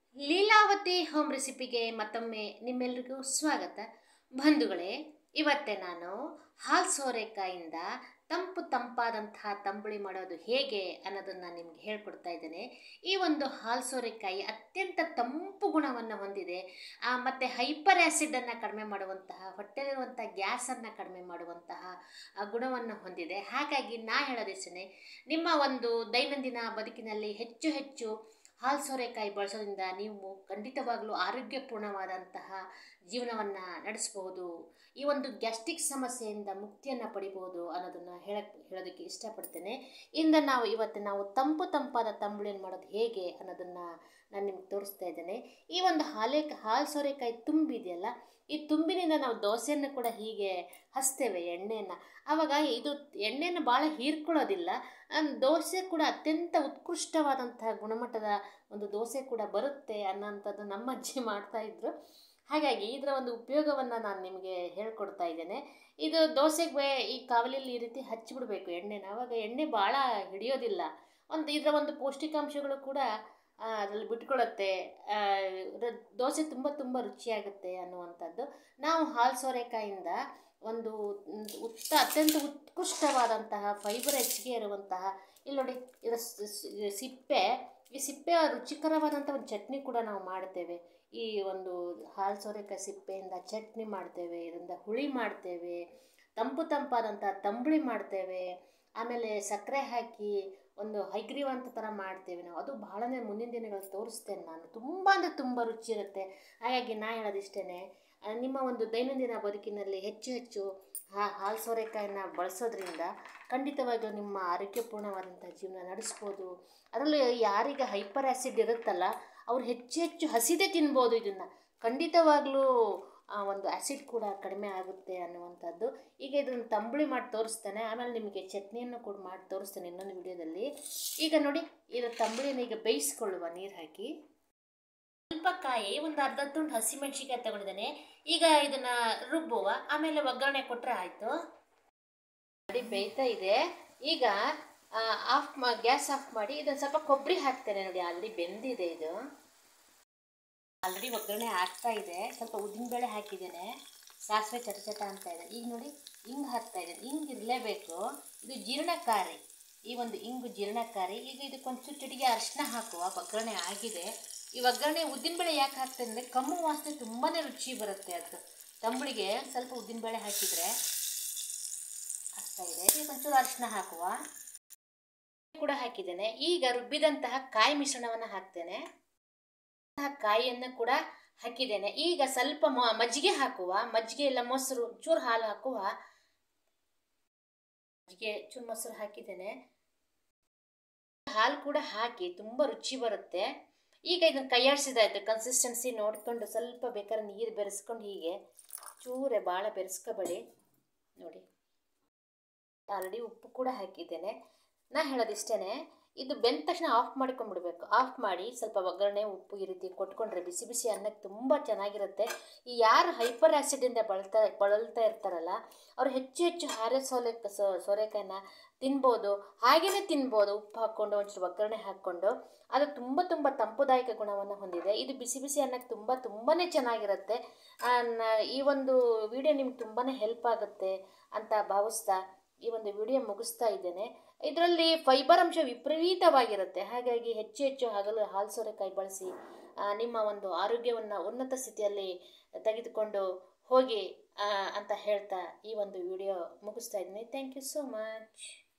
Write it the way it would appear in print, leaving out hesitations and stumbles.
Leelavathi home ರೆಸಿಪಿಗೆ ಮತ್ತೊಮ್ಮೆ ನಿಮ್ಮೆಲ್ಲರಿಗೂ ಸ್ವಾಗತ. ಬಂಧುಗಳೇ, ಇವತ್ತೇ ನಾನು ಹಾಲು ಸೋರೆಕಾಯಿಂದ ತಂಪಾದಂತಹ ತಂಬುಳಿ ಮಾಡೋದು ಹೇಗೆ ಅನ್ನೋದನ್ನು ನಿಮ್ಗೆ ಹೇಳ್ಕೊಡ್ತಾ ಇದ್ದೇನೆ. ಈ ಒಂದು ಹಾಲು ಸೋರೆಕಾಯಿ ಅತ್ಯಂತ ತಂಪು ಗುಣವನ್ನು ಹೊಂದಿದೆ. ಮತ್ತು ಹೈಪರ್ ಆ್ಯಸಿಡನ್ನು ಕಡಿಮೆ ಮಾಡುವಂತಹ, ಹೊಟ್ಟೆಲಿರುವಂಥ ಗ್ಯಾಸನ್ನು ಕಡಿಮೆ ಮಾಡುವಂತಹ ಗುಣವನ್ನು ಹೊಂದಿದೆ. ಹಾಗಾಗಿ ಹೇಳೋದಿಷ್ಟೇ, ನಿಮ್ಮ ಒಂದು ದೈನಂದಿನ ಬದುಕಿನಲ್ಲಿ ಹೆಚ್ಚು ಹಾಲು ಸೋರೆಕಾಯಿ ಬಳಸೋದ್ರಿಂದ ನೀವು ಖಂಡಿತವಾಗ್ಲೂ ಆರೋಗ್ಯಪೂರ್ಣವಾದಂತಹ ಜೀವನವನ್ನು ನಡೆಸಬಹುದು. ಈ ಒಂದು ಗ್ಯಾಸ್ಟ್ರಿಕ್ ಸಮಸ್ಯೆಯಿಂದ ಮುಕ್ತಿಯನ್ನು ಪಡಿಬೋದು ಅನ್ನೋದನ್ನು ಹೇಳೋದಕ್ಕೆ ಇಷ್ಟಪಡ್ತೇನೆ. ಇವತ್ತು ನಾವು ತಂಪಾದ ತಂಬುಳಿಯನ್ನು ಮಾಡೋದು ಹೇಗೆ ಅನ್ನೋದನ್ನು ನಾನು ನಿಮ್ಗೆ ತೋರಿಸ್ತಾ ಇದ್ದೇನೆ. ಈ ಒಂದು ಹಾಲು ಸೋರೆಕಾಯಿ ತುಂಬಿದೆಯಲ್ಲ, ಈ ತುಂಬಿನಿಂದ ನಾವು ದೋಸೆಯನ್ನು ಕೂಡ ಹೀಗೆ ಹಚ್ತೇವೆ ಎಣ್ಣೆಯನ್ನು. ಆವಾಗ ಇದು ಎಣ್ಣೆಯನ್ನು ಭಾಳ ಹೀರ್ಕೊಳ್ಳೋದಿಲ್ಲ. ದೋಸೆ ಕೂಡ ಅತ್ಯಂತ ಉತ್ಕೃಷ್ಟವಾದಂತಹ ಗುಣಮಟ್ಟದ ಒಂದು ದೋಸೆ ಕೂಡ ಬರುತ್ತೆ ಅನ್ನೋಂಥದ್ದು ನಮ್ಮ ಅಜ್ಜಿ ಮಾಡ್ತಾಯಿದ್ರು. ಹಾಗಾಗಿ ಇದರ ಒಂದು ಉಪಯೋಗವನ್ನು ನಾನು ನಿಮಗೆ ಹೇಳ್ಕೊಡ್ತಾ ಇದ್ದೇನೆ. ಇದು ದೋಸೆಗೆ ಈ ಕಾವಲಿಯಲ್ಲಿ ಈ ರೀತಿ ಹಚ್ಚಿಬಿಡ್ಬೇಕು ಎಣ್ಣೆನ. ಆವಾಗ ಎಣ್ಣೆ ಭಾಳ ಹಿಡಿಯೋದಿಲ್ಲ. ಇದರ ಒಂದು ಪೌಷ್ಟಿಕಾಂಶಗಳು ಕೂಡ ಅದರಲ್ಲಿ ಬಿಟ್ಕೊಳ್ಳುತ್ತೆ. ದೋಸೆ ತುಂಬ ರುಚಿಯಾಗುತ್ತೆ ಅನ್ನುವಂಥದ್ದು. ನಾವು ಹಾಲು ಸೋರೆಕಾಯಿಂದ ಒಂದು ಅತ್ಯಂತ ಉತ್ಕೃಷ್ಟವಾದಂತಹ ಫೈಬರ್ ಹೆಚ್ಚಿಗೆ ಇರುವಂತಹ, ಇಲ್ಲಿ ನೋಡಿ, ಇದರ ಸಿಪ್ಪೆ ರುಚಿಕರವಾದಂಥ ಒಂದು ಚಟ್ನಿ ಕೂಡ ನಾವು ಮಾಡ್ತೇವೆ. ಈ ಒಂದು ಹಾಲು ಸೋರೆಕಾಯಿ ಸಿಪ್ಪೆಯಿಂದ ಚಟ್ನಿ ಮಾಡ್ತೇವೆ, ಇದರಿಂದ ಹುಳಿ ಮಾಡ್ತೇವೆ, ತಂಪಾದಂಥ ತಂಬುಳಿ ಮಾಡ್ತೇವೆ. ಆಮೇಲೆ ಸಕ್ಕರೆ ಹಾಕಿ ಒಂದು ಹೈಗ್ರೀವಂತ ಥರ ಮಾಡ್ತೇವೆ ನಾವು. ಅದು ಬಹಳನೇ ಮುಂದಿನ ದಿನಗಳಲ್ಲಿ ತೋರಿಸ್ತೇನೆ ನಾನು. ತುಂಬ ರುಚಿ ಇರುತ್ತೆ. ಹಾಗಾಗಿ ಹೇಳೋದಿಷ್ಟೇ, ನಿಮ್ಮ ಒಂದು ದೈನಂದಿನ ಬದುಕಿನಲ್ಲಿ ಹೆಚ್ಚು ಹಾಲು ಸೋರೆಕಾಯಿನ ಬಳಸೋದ್ರಿಂದ ಖಂಡಿತವಾಗಿಯೂ ನಿಮ್ಮ ಆರೋಗ್ಯಪೂರ್ಣವಾದಂಥ ಜೀವನ ನಡೆಸ್ಬೋದು. ಅದರಲ್ಲೂ ಯಾರಿಗೆ ಹೈಪರ್ ಆ್ಯಸಿಡ್ ಇರುತ್ತಲ್ಲ, ಅವ್ರು ಹೆಚ್ಚು ಹಸಿದೇ ತಿನ್ಬೋದು. ಇದನ್ನು ಖಂಡಿತವಾಗ್ಲೂ ಒಂದು ಆ್ಯಸಿಡ್ ಕೂಡ ಕಡಿಮೆ ಆಗುತ್ತೆ ಅನ್ನುವಂಥದ್ದು. ಈಗ ಇದನ್ನು ತಂಬುಳಿ ಮಾಡಿ ತೋರಿಸ್ತೇನೆ. ಆಮೇಲೆ ನಿಮಗೆ ಚಟ್ನಿಯನ್ನು ಕೂಡ ಮಾಡಿ ತೋರಿಸ್ತೇನೆ ಇನ್ನೊಂದು ವಿಡಿಯೋದಲ್ಲಿ. ಈಗ ನೋಡಿ, ಇದರ ತಂಬುಳಿನ ಈಗ ಬೇಯಿಸ್ಕೊಳ್ಳುವ ನೀರು ಹಾಕಿ. ಸ್ವಲ್ಪ ಕಾಯಿ, ಒಂದು ಅರ್ಧ ತುಂಡು ಹಸಿಮೆಣ್ಸಿಕಾಯಿ ತಗೊಂಡಿದ್ದೇನೆ. ಈಗ ಇದನ್ನು ರುಬ್ಬುವ, ಆಮೇಲೆ ಒಗ್ಗರಣೆ ಕೊಟ್ಟರೆ ಆಯಿತು. ನೋಡಿ, ಬೇಯ್ತಾ ಇದೆ. ಈಗ ಗ್ಯಾಸ್ ಆಫ್ ಮಾಡಿ ಇದನ್ನು ಸ್ವಲ್ಪ ಕೊಬ್ಬರಿ ಹಾಕ್ತೇನೆ. ನೋಡಿ, ಆಲ್ರೆಡಿ ಬೆಂದಿದೆ. ಇದು ಆಲ್ರೆಡಿ ಒಗ್ಗರಣೆ ಆಗ್ತಾ ಇದೆ. ಸ್ವಲ್ಪ ಉದ್ದಿನಬೇಳೆ ಹಾಕಿದ್ದೇನೆ, ಸಾಸಿವೆ ಚಟ ಅಂತ ಇದೆ. ಈಗ ನೋಡಿ, ಹಿಂಗೆ ಹಾಕ್ತಾ ಇದ್ದೇನೆ. ಹಿಂಗೆ ಇರಲೇಬೇಕು, ಇದು ಜೀರ್ಣಕಾರಿ. ಈ ಒಂದು ಇಂಗು ಜೀರ್ಣಕಾರಿ. ಈಗ ಇದಕ್ಕೊಂಚೂರು ಚಿಟಿಗೆ ಅರಿಶಿನ ಹಾಕುವ. ಒಗ್ಗರಣೆ ಆಗಿದೆ. ಈ ಒಗ್ಗರಣೆ ಉದ್ದಿನಬೇಳೆ ಯಾಕೆ ಹಾಕ್ತೇನೆ ಅಂದರೆ ಕಮ್ಮು ವಾಸನೆ ತುಂಬಾ ರುಚಿ ಬರುತ್ತೆ. ಅದು ತಂಬುಳಿಗೆ ಸ್ವಲ್ಪ ಉದ್ದಿನಬೇಳೆ ಹಾಕಿದರೆ ಆಗ್ತಾ ಇದೆ. ಈಗ ಒಂಚೂರು ಅರಿಶಿನ ಹಾಕುವ ಕೂಡ ಹಾಕಿದ್ದೇನೆ. ಈಗ ರುಬ್ಬಿದಂತಹ ಕಾಯಿ ಮಿಶ್ರಣವನ್ನು ಹಾಕ್ತೇನೆ. ಕಾಯಿಯನ್ನು ಕೂಡ ಹಾಕಿದ್ದೇನೆ. ಈಗ ಸ್ವಲ್ಪ ಮಜ್ಜಿಗೆ ಹಾಕುವ. ಮಜ್ಜಿಗೆ ಇಲ್ಲ ಮೊಸರು, ಚೂರು ಹಾಲು ಹಾಕುವ. ಮಜ್ಜಿಗೆ ಚೂರು ಮೊಸರು ಹಾಕಿದ್ದೇನೆ. ಹಾಲು ಕೂಡ ಹಾಕಿ ತುಂಬ ರುಚಿ ಬರುತ್ತೆ. ಈಗ ಇದನ್ನು ಕೈಯಾಡಿಸಿದಾಯ್ತು. ಕನ್ಸಿಸ್ಟೆನ್ಸಿ ನೋಡಿಕೊಂಡು ಸ್ವಲ್ಪ ಬೇಕಾದ್ರೆ ನೀರು ಬೆರೆಸ್ಕೊಂಡು, ಹೀಗೆ ಚೂರೆ ಭಾಳ ಬೆರೆಸ್ಕೋಬೇಡಿ. ನೋಡಿ, ಆಲ್ರೆಡಿ ಉಪ್ಪು ಕೂಡ ಹಾಕಿದ್ದೇನೆ. ಹೇಳೋದಿಷ್ಟೇ, ಇದು ಬೆಂದ ತಕ್ಷಣ ಆಫ್ ಮಾಡ್ಕೊಂಡ್ಬಿಡ್ಬೇಕು. ಆಫ್ ಮಾಡಿ ಸ್ವಲ್ಪ ಒಗ್ಗರಣೆ, ಉಪ್ಪು ಈ ರೀತಿ ಕೊಟ್ಕೊಂಡ್ರೆ ಬಿಸಿ ಅನ್ನಕ್ಕೆ ತುಂಬ ಚೆನ್ನಾಗಿರುತ್ತೆ. ಈ ಯಾರು ಹೈಪರ್ ಆ್ಯಸಿಡಿಂದ ಬಳಲ್ತಾ ಇರ್ತಾರಲ್ಲ, ಅವ್ರು ಹೆಚ್ಚು ಸೋರೆಕಾಯಿನ ತಿನ್ಬೋದು. ಹಾಗೆಯೇ ತಿನ್ಬೋದು, ಉಪ್ಪು ಹಾಕ್ಕೊಂಡು ಒಂಚೂರು ಒಗ್ಗರಣೆ ಹಾಕ್ಕೊಂಡು. ಅದು ತುಂಬ ತಂಪುದಾಯಕ ಗುಣವನ್ನು ಹೊಂದಿದೆ. ಇದು ಬಿಸಿ ಅನ್ನಕ್ಕೆ ತುಂಬಾ ಚೆನ್ನಾಗಿರುತ್ತೆ. ಈ ಒಂದು ವಿಡಿಯೋ ನಿಮ್ಗೆ ತುಂಬಾ ಹೆಲ್ಪ್ ಆಗುತ್ತೆ ಅಂತ ಭಾವಿಸ್ತಾ ಈ ಒಂದು ವಿಡಿಯೋ ಮುಗಿಸ್ತಾ ಇದ್ದೇನೆ. ಇದರಲ್ಲಿ ಫೈಬರ್ ಅಂಶ ವಿಪರೀತವಾಗಿರುತ್ತೆ. ಹಾಗಾಗಿ ಹೆಚ್ಚು ಹಾಲು ಸೋರೆಕಾಯಿ ಬಳಸಿ ನಿಮ್ಮ ಒಂದು ಆರೋಗ್ಯವನ್ನು ಉನ್ನತ ಸ್ಥಿತಿಯಲ್ಲಿ ತೆಗೆದುಕೊಂಡು ಹೋಗಿ ಅಂತ ಹೇಳ್ತಾ ಈ ಒಂದು ವಿಡಿಯೋ ಮುಗಿಸ್ತಾ ಇದ್ದೀನಿ. Thank you so much.